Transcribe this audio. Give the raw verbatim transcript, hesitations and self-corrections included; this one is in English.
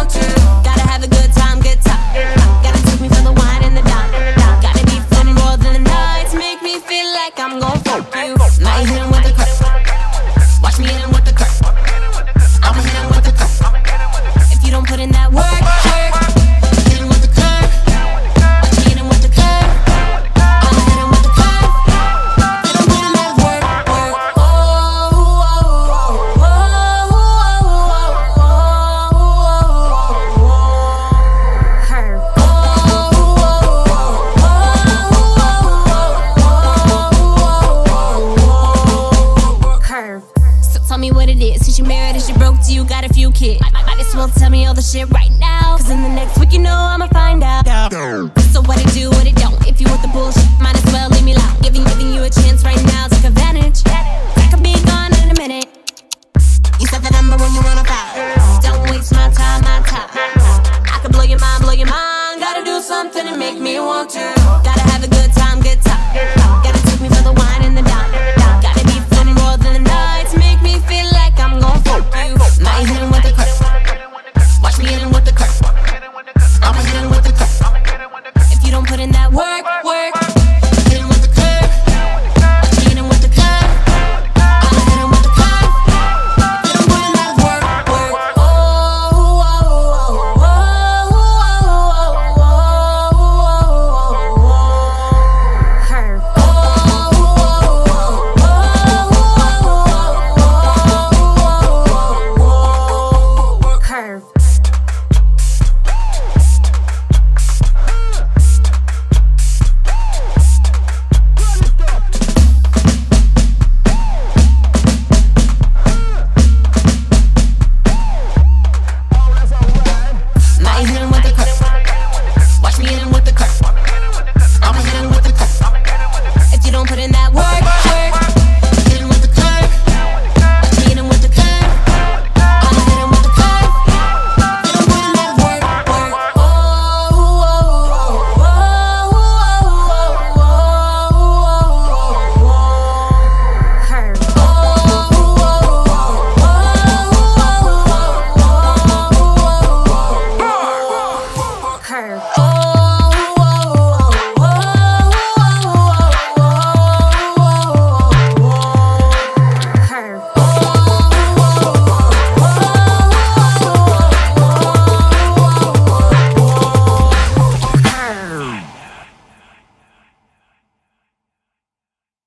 want to. Gotta have a good time, good time. Gotta take me for the wine and the dime. Gotta be fun more than the nights. Make me feel like I'm gon' fuck you. Might hit him with the curve. Watch me hit him with the curve. I'ma hit him with the curve. If you don't put in that work, work. Hit him with the curve. Watch me hit him with the curve. I'ma hit him with the curve. If you don't put in that work, work. Oh, oh, oh, oh, oh, oh, curve. Oh, oh, oh, oh, curve. So tell me what it is. Since you married and she broke to you, got a few kids. Might as well tell me all the shit right now. Cause in the next week you know I'ma find out. So what it do, what it don't. If you want the bullshit, might as well leave me loud. Giving, giving you a chance right now, take advantage. I could be gone in a minute. You said the number when you wanna foul. Don't waste my time, my time. I could blow your mind, blow your mind. Gotta do something to make me want to. Gotta